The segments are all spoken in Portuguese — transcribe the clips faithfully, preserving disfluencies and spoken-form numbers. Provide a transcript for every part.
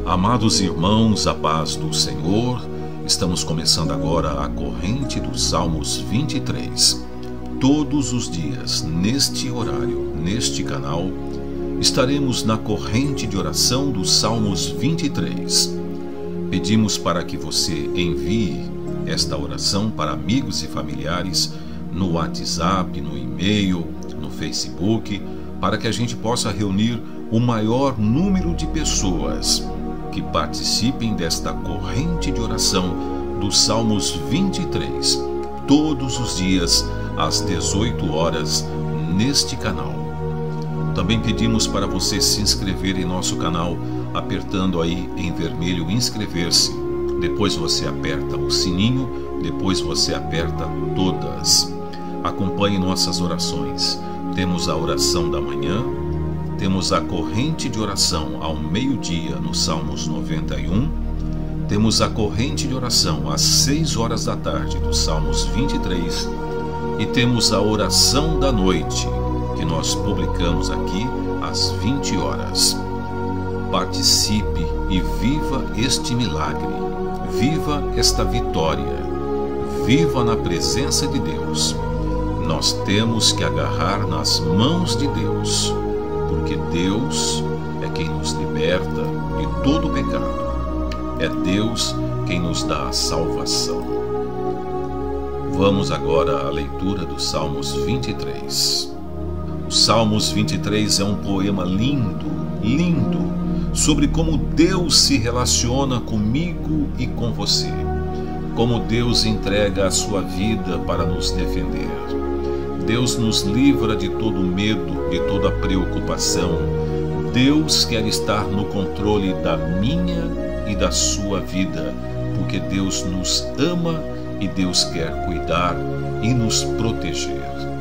Amados irmãos, a paz do Senhor, estamos começando agora a corrente dos Salmos vinte e três. Todos os dias, neste horário, neste canal, estaremos na corrente de oração dos Salmos vinte e três. Pedimos para que você envie esta oração para amigos e familiares no WhatsApp, no e-mail, no Facebook, para que a gente possa reunir o maior número de pessoas que participem desta corrente de oração dos Salmos vinte e três, todos os dias às dezoito horas neste canal. Também pedimos para você se inscrever em nosso canal, apertando aí em vermelho inscrever-se. Depois você aperta o sininho, depois você aperta todas. Acompanhe nossas orações. Temos a oração da manhã, temos a corrente de oração ao meio-dia no Salmos noventa e um, temos a corrente de oração às seis horas da tarde do Salmos vinte e três e temos a oração da noite, que nós publicamos aqui às vinte horas. Participe e viva este milagre, viva esta vitória, viva na presença de Deus. Nós temos que agarrar nas mãos de Deus, porque Deus é quem nos liberta de todo o pecado. É Deus quem nos dá a salvação. Vamos agora à leitura dos Salmos vinte e três. O Salmos vinte e três é um poema lindo, lindo, sobre como Deus se relaciona comigo e com você. Como Deus entrega a sua vida para nos defender. Deus nos livra de todo medo, de toda preocupação. Deus quer estar no controle da minha e da sua vida, porque Deus nos ama e Deus quer cuidar e nos proteger.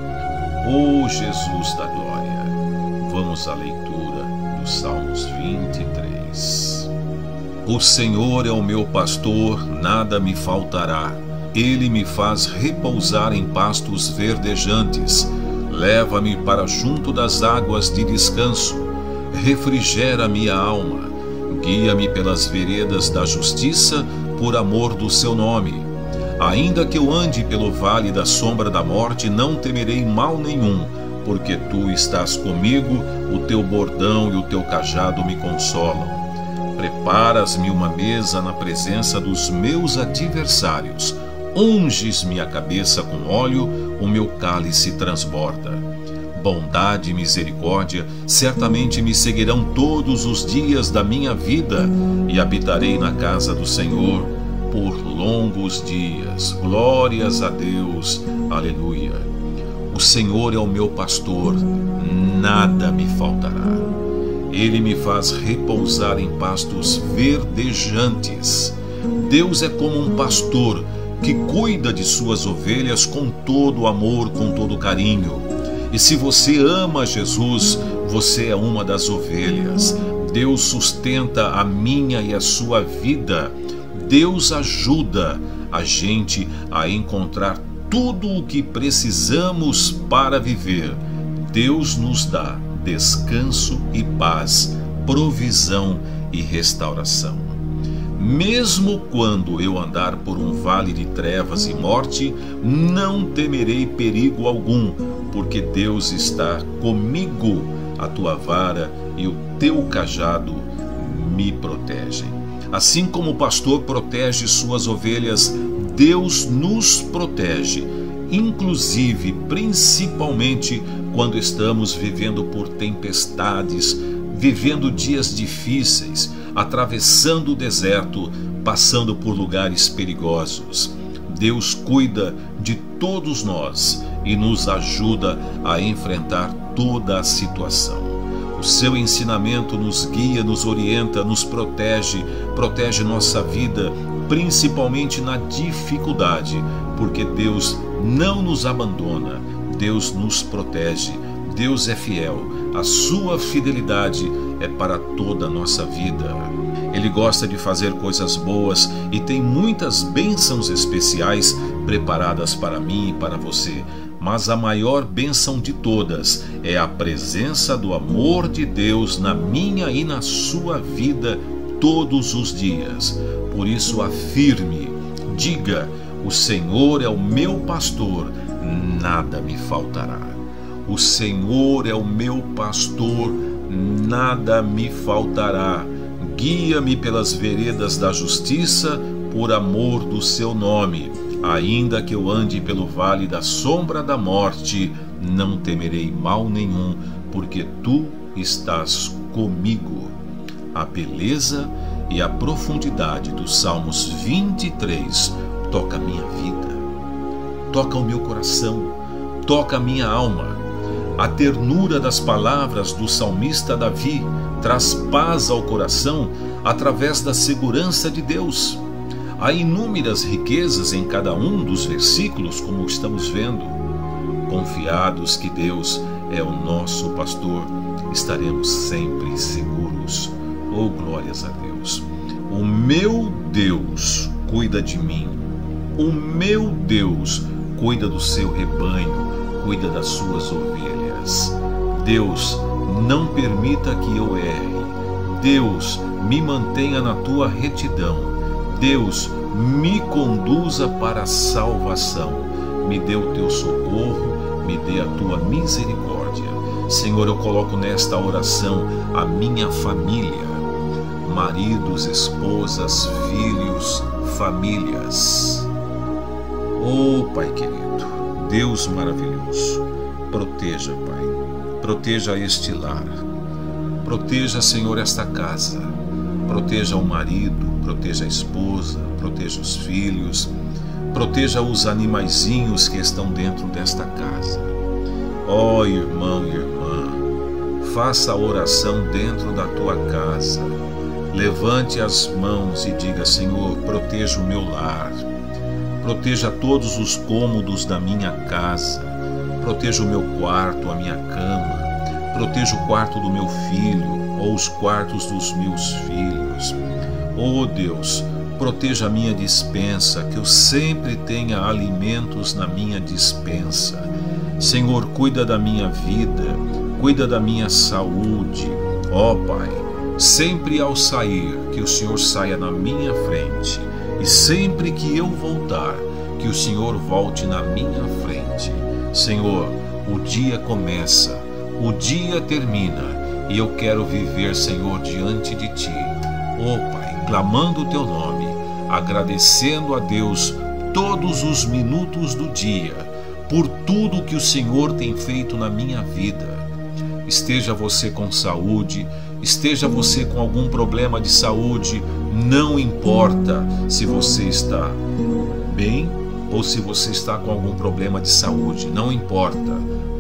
Oh Jesus da glória! Vamos à leitura dos Salmos vinte e três. O Senhor é o meu pastor, nada me faltará. Ele me faz repousar em pastos verdejantes, leva-me para junto das águas de descanso, refrigera minha alma, guia-me pelas veredas da justiça, por amor do seu nome. Ainda que eu ande pelo vale da sombra da morte, não temerei mal nenhum, porque tu estás comigo, o teu bordão e o teu cajado me consolam. Preparas-me uma mesa na presença dos meus adversários. Unges-me a cabeça com óleo, o meu cálice transborda. Bondade e misericórdia certamente me seguirão todos os dias da minha vida, e habitarei na casa do Senhor por longos dias. Glórias a Deus. Aleluia. O Senhor é o meu pastor, nada me faltará. Ele me faz repousar em pastos verdejantes. Deus é como um pastor que cuida de suas ovelhas com todo amor, com todo carinho. E se você ama Jesus, você é uma das ovelhas. Deus sustenta a minha e a sua vida. Deus ajuda a gente a encontrar tudo o que precisamos para viver. Deus nos dá descanso e paz, provisão e restauração. Mesmo quando eu andar por um vale de trevas e morte, não temerei perigo algum, porque Deus está comigo, a tua vara e o teu cajado me protegem. Assim como o pastor protege suas ovelhas, Deus nos protege, inclusive, principalmente, quando estamos vivendo por tempestades, vivendo dias difíceis, atravessando o deserto, passando por lugares perigosos. Deus cuida de todos nós e nos ajuda a enfrentar toda a situação. O seu ensinamento nos guia, nos orienta, nos protege, protege nossa vida, principalmente na dificuldade, porque Deus não nos abandona, Deus nos protege, Deus é fiel, a sua fidelidade é para toda a nossa vida. Ele gosta de fazer coisas boas e tem muitas bênçãos especiais preparadas para mim e para você. Mas a maior bênção de todas é a presença do amor de Deus na minha e na sua vida todos os dias. Por isso afirme, diga: o Senhor é o meu pastor, nada me faltará. O Senhor é o meu pastor, nada me faltará. Guia-me pelas veredas da justiça, por amor do seu nome. Ainda que eu ande pelo vale da sombra da morte, não temerei mal nenhum, porque tu estás comigo. A beleza e a profundidade dos Salmos vinte e três toca a minha vida, toca o meu coração, toca a minha alma. A ternura das palavras do salmista Davi traz paz ao coração através da segurança de Deus. Há inúmeras riquezas em cada um dos versículos, como estamos vendo. Confiados que Deus é o nosso pastor, estaremos sempre seguros. Oh, glórias a Deus! O meu Deus cuida de mim. O meu Deus cuida do seu rebanho, cuida das suas ovelhas. Deus, não permita que eu erre. Deus, me mantenha na tua retidão. Deus, me conduza para a salvação. Me dê o teu socorro, me dê a tua misericórdia. Senhor, eu coloco nesta oração a minha família, maridos, esposas, filhos, famílias. Oh, Pai querido, Deus maravilhoso, proteja, Pai, proteja este lar, proteja, Senhor, esta casa, proteja o marido, proteja a esposa, proteja os filhos, proteja os animaizinhos que estão dentro desta casa. Ó, oh, irmão e irmã, faça a oração dentro da tua casa. Levante as mãos e diga: Senhor, proteja o meu lar, proteja todos os cômodos da minha casa, proteja o meu quarto, a minha cama, proteja o quarto do meu filho ou os quartos dos meus filhos. Oh Deus, proteja a minha despensa, que eu sempre tenha alimentos na minha despensa. Senhor, cuida da minha vida, cuida da minha saúde. Ó Pai, sempre ao sair, que o Senhor saia na minha frente, e sempre que eu voltar, que o Senhor volte na minha frente. Senhor, o dia começa, o dia termina, e eu quero viver, Senhor, diante de Ti. Ó Pai, clamando o Teu nome, agradecendo a Deus todos os minutos do dia, por tudo que o Senhor tem feito na minha vida. Esteja você com saúde, esteja você com algum problema de saúde, não importa se você está bem ou se você está com algum problema de saúde, não importa.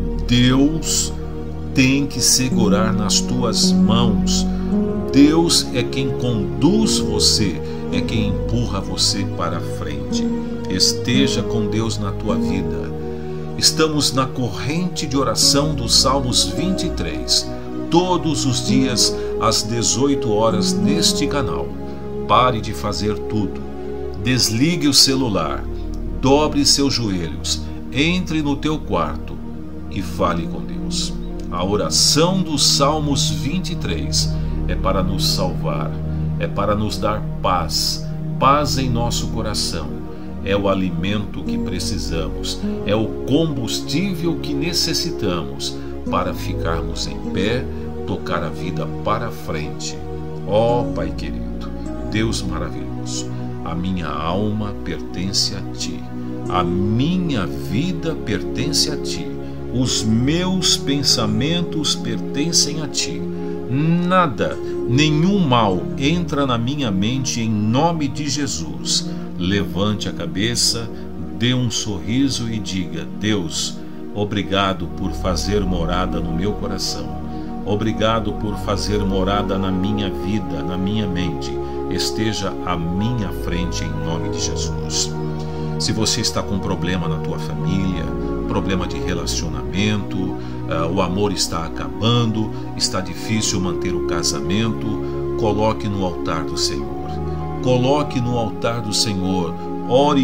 Deus tem que segurar nas tuas mãos. Deus é quem conduz você, é quem empurra você para frente. Esteja com Deus na tua vida. Estamos na corrente de oração dos Salmos vinte e três, todos os dias às dezoito horas neste canal. Pare de fazer tudo. Desligue o celular, dobre seus joelhos, entre no teu quarto e fale com Deus. A oração dos Salmos vinte e três é para nos salvar, é para nos dar paz, paz em nosso coração. É o alimento que precisamos, é o combustível que necessitamos para ficarmos em pé, tocar a vida para frente. Ó Pai querido, Deus maravilhoso, a minha alma pertence a Ti, a minha vida pertence a Ti, os meus pensamentos pertencem a Ti. Nada, nenhum mal entra na minha mente em nome de Jesus. Levante a cabeça, dê um sorriso e diga: Deus, obrigado por fazer morada no meu coração. Obrigado por fazer morada na minha vida, na minha mente. Esteja à minha frente em nome de Jesus. Se você está com problema na tua família, problema de relacionamento, uh, o amor está acabando, está difícil manter o casamento, coloque no altar do Senhor. Coloque no altar do Senhor, ore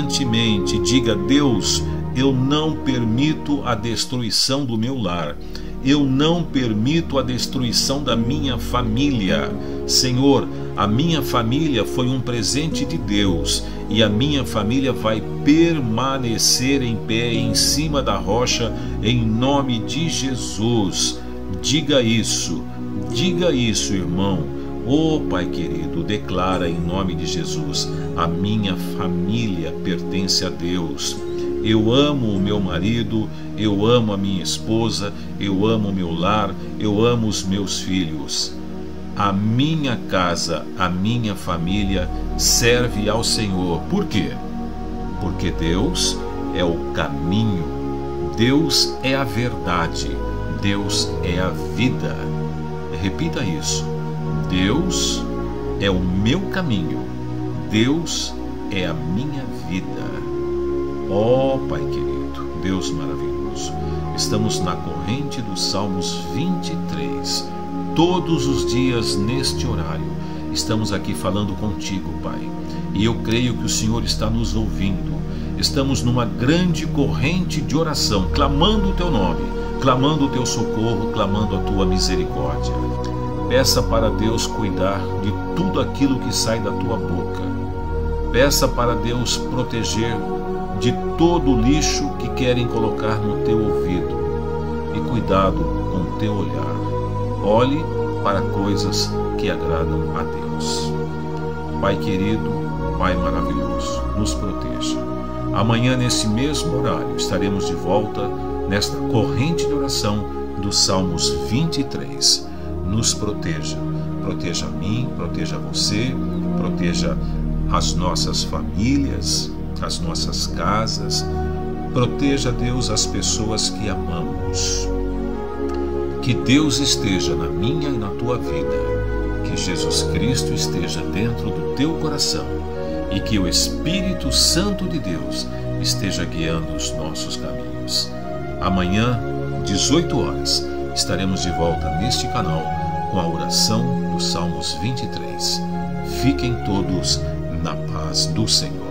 incessantemente, diga: Deus, eu não permito a destruição do meu lar, Eu não permito a destruição da minha família. Senhor, a minha família foi um presente de Deus e a minha família vai permanecer em pé em cima da rocha em nome de Jesus. Diga isso, diga isso, irmão. Oh, Pai querido, declara em nome de Jesus: a minha família pertence a Deus. Eu amo o meu marido, eu amo a minha esposa, eu amo o meu lar, eu amo os meus filhos. A minha casa, a minha família serve ao Senhor. Por quê? Porque Deus é o caminho, Deus é a verdade, Deus é a vida. Repita isso: Deus é o meu caminho, Deus é a minha vida. Ó Pai querido, Deus maravilhoso, estamos na corrente dos Salmos vinte e três, todos os dias neste horário, estamos aqui falando contigo, Pai, e eu creio que o Senhor está nos ouvindo. Estamos numa grande corrente de oração, clamando o Teu nome, clamando o Teu socorro, clamando a Tua misericórdia. Peça para Deus cuidar de tudo aquilo que sai da Tua boca. Peça para Deus proteger de todo o lixo que querem colocar no teu ouvido. E cuidado com o teu olhar. Olhe para coisas que agradam a Deus. Pai querido, Pai maravilhoso, nos proteja. Amanhã, nesse mesmo horário, estaremos de volta nesta corrente de oração dos Salmos vinte e três. Nos proteja. Proteja a mim, proteja você, proteja as nossas famílias, as nossas casas. Proteja, Deus, as pessoas que amamos. Que Deus esteja na minha e na tua vida. Que Jesus Cristo esteja dentro do teu coração. E que o Espírito Santo de Deus esteja guiando os nossos caminhos. Amanhã, dezoito horas, estaremos de volta neste canal com a oração dos Salmos vinte e três. Fiquem todos na paz do Senhor.